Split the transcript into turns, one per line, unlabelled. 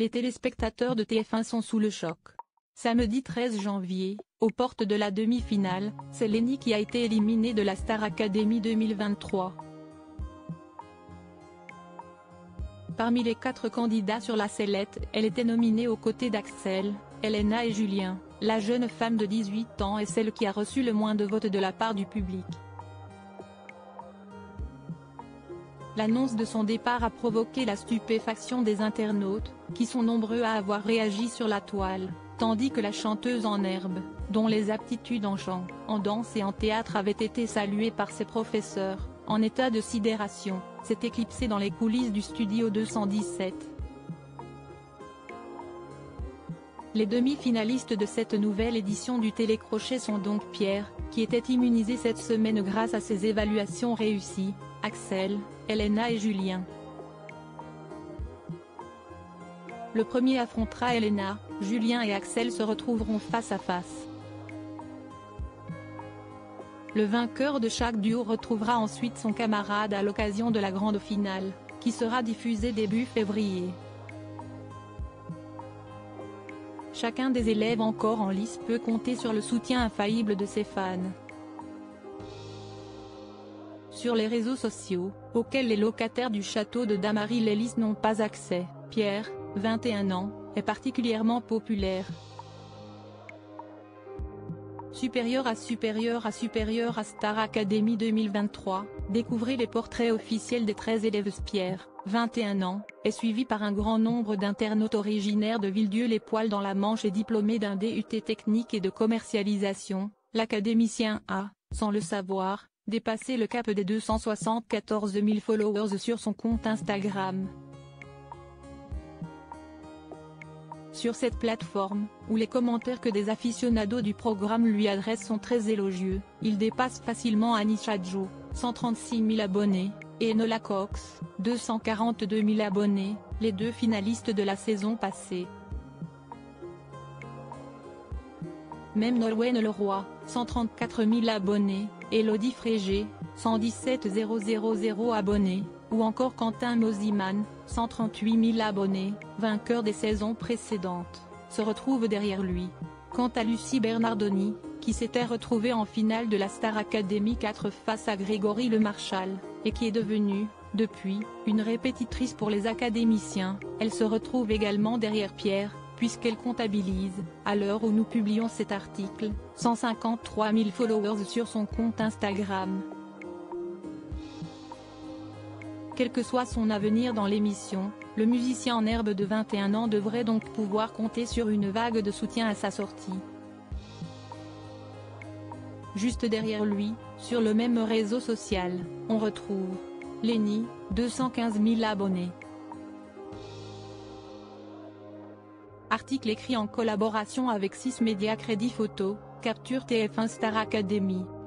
Les téléspectateurs de TF1 sont sous le choc. Samedi 13 janvier, aux portes de la demi-finale, c'est Lenny qui a été éliminée de la Star Academy 2023. Parmi les 4 candidats sur la sellette, elle était nominée aux côtés d'Axel, Elena et Julien. La jeune femme de 18 ans est celle qui a reçu le moins de votes de la part du public. L'annonce de son départ a provoqué la stupéfaction des internautes, qui sont nombreux à avoir réagi sur la toile, tandis que la chanteuse en herbe, dont les aptitudes en chant, en danse et en théâtre avaient été saluées par ses professeurs, en état de sidération, s'est éclipsée dans les coulisses du studio 217. Les demi-finalistes de cette nouvelle édition du télécrochet sont donc Pierre, qui était immunisé cette semaine grâce à ses évaluations réussies, Axel, Elena et Julien. Le premier affrontera Elena, Julien et Axel se retrouveront face à face. Le vainqueur de chaque duo retrouvera ensuite son camarade à l'occasion de la grande finale, qui sera diffusée début février. Chacun des élèves encore en lice peut compter sur le soutien infaillible de ses fans. Sur les réseaux sociaux, auxquels les locataires du château de Damary-les-Lys n'ont pas accès, Pierre, 21 ans, est particulièrement populaire. Supérieur à Star Academy 2023, découvrez les portraits officiels des 13 élèves. Pierre, 21 ans, est suivi par un grand nombre d'internautes originaires de Villedieu-les-Poêles dans la Manche et diplômé d'un DUT technique et de commercialisation. L'académicien a, sans le savoir, dépassé le cap des 274 000 followers sur son compte Instagram. Sur cette plateforme, où les commentaires que des aficionados du programme lui adressent sont très élogieux, il dépasse facilement Anisha Joe, 136 000 abonnés, et Enola Cox, 242 000 abonnés, les 2 finalistes de la saison passée. Même Nolwenn Leroy, 134 000 abonnés, Elodie Frégé, 117 000 abonnés, ou encore Quentin Mosiman, 138 000 abonnés, vainqueur des saisons précédentes, se retrouve derrière lui. Quant à Lucie Bernardoni, qui s'était retrouvée en finale de la Star Academy 4 face à Grégory Lemarchal, et qui est devenue, depuis, une répétitrice pour les académiciens, elle se retrouve également derrière Pierre, puisqu'elle comptabilise, à l'heure où nous publions cet article, 153 000 followers sur son compte Instagram. Quel que soit son avenir dans l'émission, le musicien en herbe de 21 ans devrait donc pouvoir compter sur une vague de soutien à sa sortie. Juste derrière lui, sur le même réseau social, on retrouve Lenny, 215 000 abonnés. Article écrit en collaboration avec 6 médias Crédit Photo, Capture TF1 Star Academy.